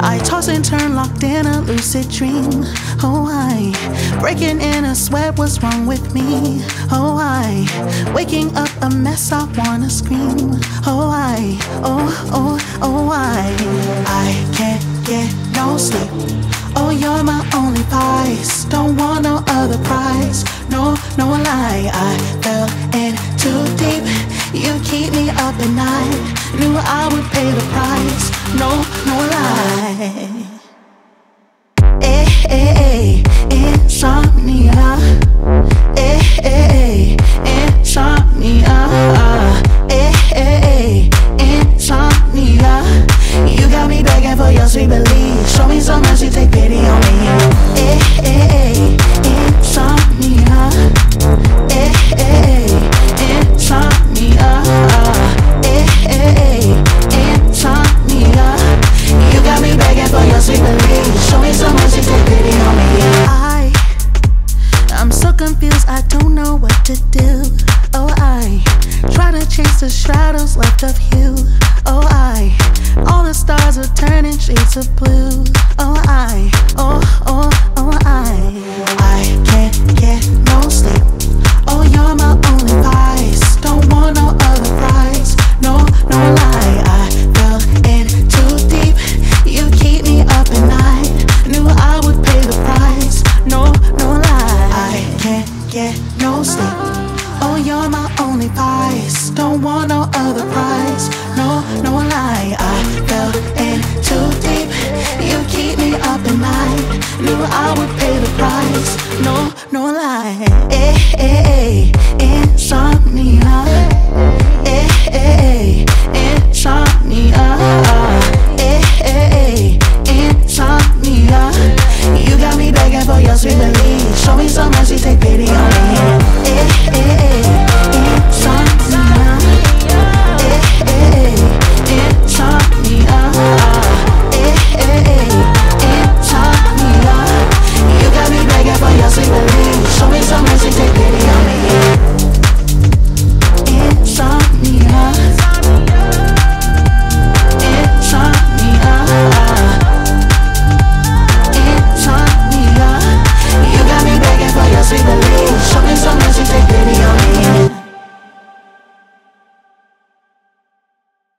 I toss and turn, locked in a lucid dream. Oh, I breaking in a sweat, what's wrong with me? Oh, I waking up a mess, I wanna scream. Oh, I can't get no sleep. Oh, you're my only prize. Don't want no other prize. No lie, I fell in too deep. You keep me up at night. Knew I would pay the price. No lie. Insomnia. Insomnia. Insomnia. You got me begging for your sweet belief. Show me some mercy, take pity on me. Insomnia. Insomnia. Insomnia. You got me begging for your sweet belief. Show me some mercy, take pity on me. I'm so confused, I don't know what to do. Oh, I try to chase the shadows left of you. Oh, all the stars are turning shades of blue. Oh,